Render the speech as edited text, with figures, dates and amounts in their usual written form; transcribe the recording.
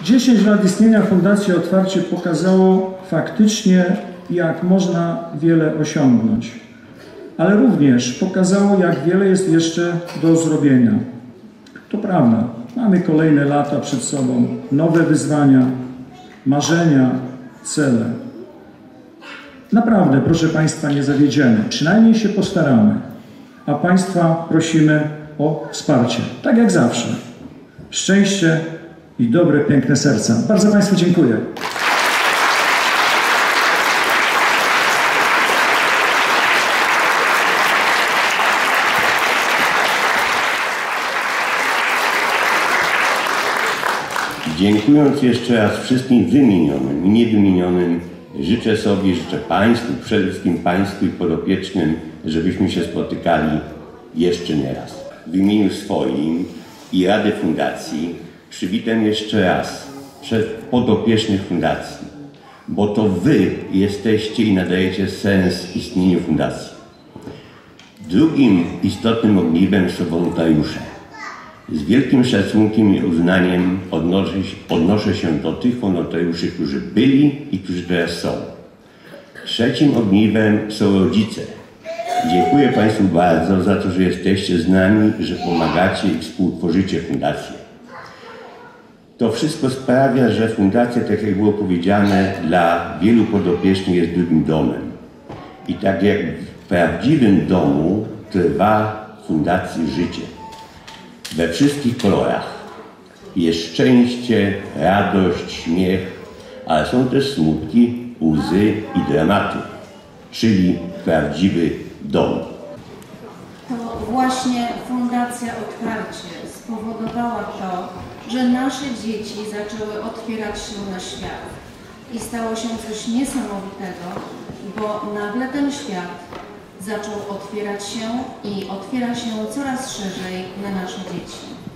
10 lat istnienia Fundacji Otwarcie pokazało faktycznie, jak można wiele osiągnąć, ale również pokazało, jak wiele jest jeszcze do zrobienia. To prawda, mamy kolejne lata przed sobą, nowe wyzwania, marzenia, cele. Naprawdę, proszę Państwa, nie zawiedziemy, przynajmniej się postaramy, a Państwa prosimy o wsparcie, tak jak zawsze. Szczęście i dobre, piękne serca. Bardzo Państwu dziękuję. Dziękując jeszcze raz wszystkim wymienionym i niewymienionym, życzę sobie, życzę Państwu, przede wszystkim Państwu i podopiecznym, żebyśmy się spotykali jeszcze nie raz. W imieniu swoim i Rady Fundacji przywitam jeszcze raz podopiecznych Fundacji, bo to Wy jesteście i nadajecie sens istnieniu Fundacji. Drugim istotnym ogniwem są wolontariusze. Z wielkim szacunkiem i uznaniem odnoszę się do tych wolontariuszy, którzy byli i którzy teraz są. Trzecim ogniwem są rodzice. Dziękuję Państwu bardzo za to, że jesteście z nami, że pomagacie i współtworzycie Fundację. To wszystko sprawia, że Fundacja, tak jak było powiedziane, dla wielu podopiecznych jest drugim domem. I tak jak w prawdziwym domu trwa w Fundacji życie. We wszystkich kolorach. Jest szczęście, radość, śmiech, ale są też smutki, łzy i dramaty, czyli prawdziwy dom. To właśnie Fundacja Otwarcie spowodowała to, że nasze dzieci zaczęły otwierać się na świat. I stało się coś niesamowitego, bo nagle ten świat zaczął otwierać się i otwiera się coraz szerzej na nasze dzieci.